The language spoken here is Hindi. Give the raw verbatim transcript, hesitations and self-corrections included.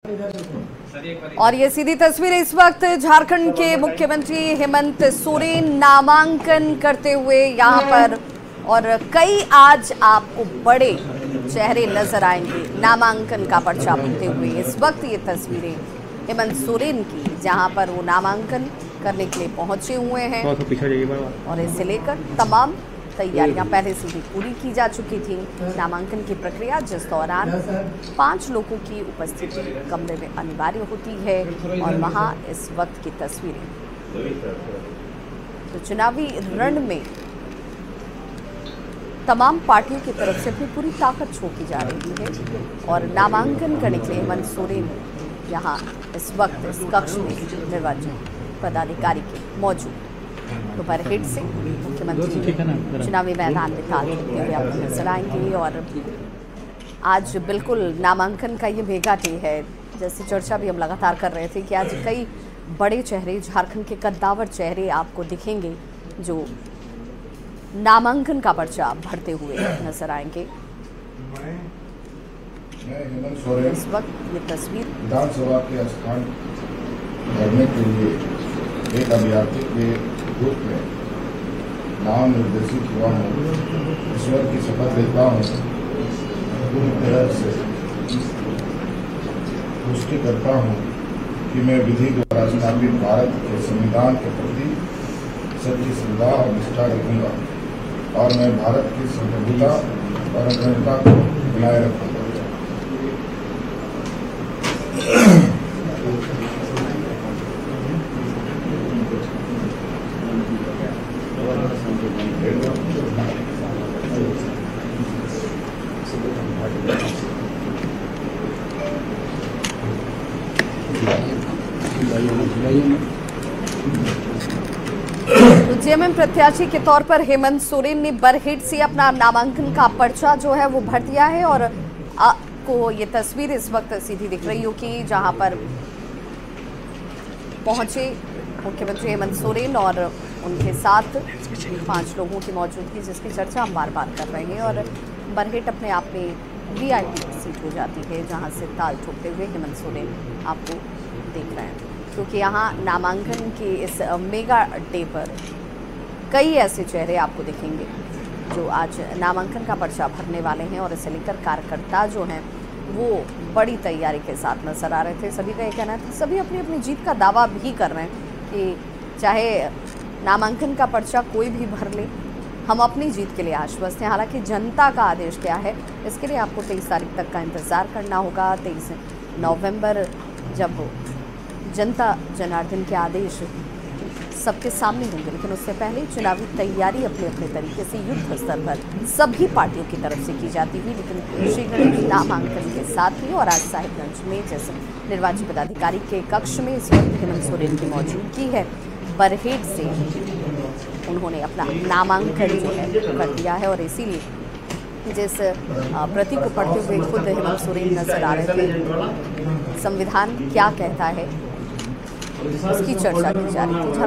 और ये सीधी तस्वीर इस वक्त झारखंड के मुख्यमंत्री हेमंत सोरेन नामांकन करते हुए यहाँ पर, और कई आज आपको बड़े चेहरे नजर आएंगे नामांकन का पर्चा भरते हुए। इस वक्त ये तस्वीरें हेमंत सोरेन की, जहाँ पर वो नामांकन करने के लिए पहुंचे हुए हैं और इसे लेकर तमाम तैयारियां पहले से ही पूरी की जा चुकी थी। नामांकन की प्रक्रिया जिस दौरान पांच लोगों की उपस्थिति कमरे में अनिवार्य होती है, और वहां इस वक्त की तस्वीरें। तो चुनावी रण में तमाम पार्टियों की तरफ से अपनी पूरी ताकत झोंकी जा रही है, और नामांकन करने के लिए हेमंत सोरेन यहाँ इस वक्त इस कक्ष में निर्वाचन पदाधिकारी के मौजूद। दोपहर हिट से मुख्यमंत्री चुनावी मैदान में ताल खेलते हुए आपको नजर आएंगे। और आज बिल्कुल नामांकन का ये मेगा डे है। जैसे चर्चा भी हम लगातार कर रहे थे कि आज कई बड़े चेहरे, झारखंड के कद्दावर चेहरे आपको दिखेंगे जो नामांकन का पर्चा भरते हुए नजर आएंगे। इस वक्त ये तस्वीर विधानसभा के स्थान भरने के लिए एक अभ्यर्थी के रूप में नाम निर्देशित हुआ हूँ। ईश्वर की शपथ लेता हूँ, पूरी तरह से पुष्टि करता हूँ कि मैं विधि द्वारा स्थापित भारत के संविधान के प्रति सच्ची श्रद्धा और निष्ठा रखूंगा, और मैं भारत की संप्रभुता और अखंडता को बनाए रखूंगा। तो जेएमएम प्रत्याशी के तौर पर हेमंत सोरेन ने बरहेट से अपना नामांकन का पर्चा जो है वो भर दिया है, और आपको ये तस्वीर इस वक्त सीधी दिख रही होगी जहां पर पहुंचे मुख्यमंत्री हेमंत सोरेन और उनके साथ पांच लोगों की मौजूदगी, जिसकी चर्चा हम बार बार कर रहे हैं। और बरहेट अपने आप में वीआईपी सीट हो जाती है, जहां से ताल ठोकते हुए हेमंत सोरेन आपको देख रहे हैं, क्योंकि यहाँ नामांकन के इस मेगा डे पर कई ऐसे चेहरे आपको दिखेंगे जो आज नामांकन का पर्चा भरने वाले हैं। और इसे लेकर कार्यकर्ता जो हैं वो बड़ी तैयारी के साथ नजर आ रहे थे। सभी का ये कहना था, सभी अपनी अपनी जीत का दावा भी कर रहे हैं कि चाहे नामांकन का पर्चा कोई भी भर ले, हम अपनी जीत के लिए आश्वस्त हैं। हालांकि जनता का आदेश क्या है, इसके लिए आपको तेईस तारीख तक का इंतज़ार करना होगा। तेईस नवंबर जब जनता जनार्दन के आदेश सबके सामने होंगे, लेकिन उससे पहले चुनावी तैयारी अपने अपने तरीके से युद्ध स्तर पर सभी पार्टियों की तरफ से की जाती हुई, लेकिन शीघ्र नामांकन के साथ ही। और आज साहिबगंज में जैसे निर्वाचन पदाधिकारी के कक्ष में इस वक्त हेमंत सोरेन की मौजूदगी है, बरहेट से उन्होंने अपना नामांकन जो है कर दिया है। और इसीलिए जिस प्रति को पढ़ते हुए खुद हेमंत सोरेन नजर आ रहे थे, संविधान क्या कहता है उसकी चर्चा की जा रही थी।